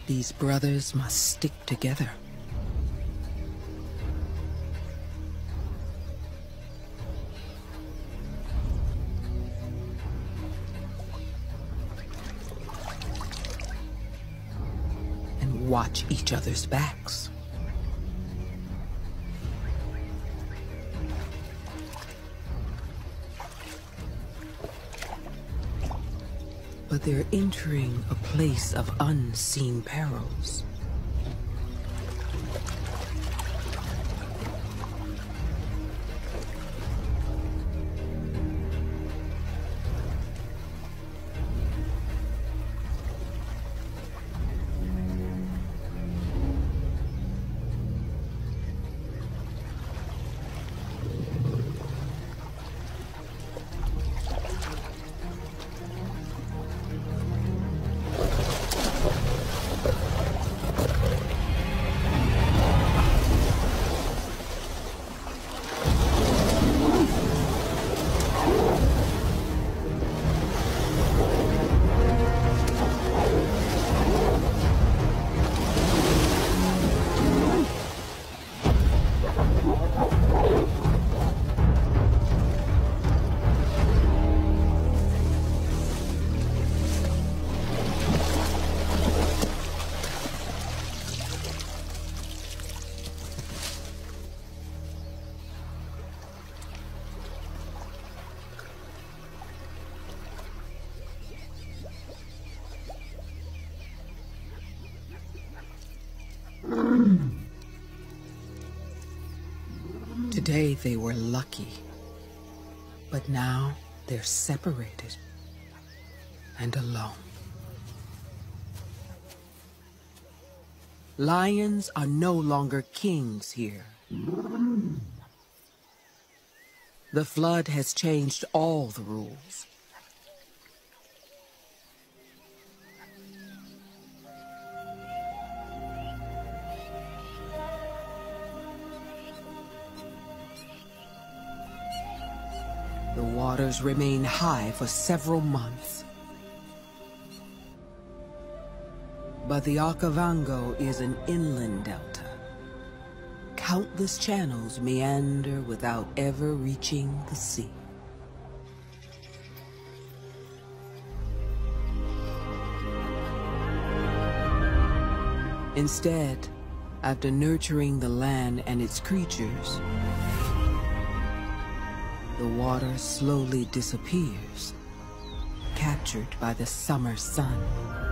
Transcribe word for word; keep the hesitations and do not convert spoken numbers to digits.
These brothers must stick together. And watch each other's backs. But they're entering a place of unseen perils. Today they were lucky, but now they're separated and alone. Lions are no longer kings here. The flood has changed all the rules. The waters remain high for several months. But the Okavango is an inland delta. Countless channels meander without ever reaching the sea. Instead, after nurturing the land and its creatures, the water slowly disappears, captured by the summer sun.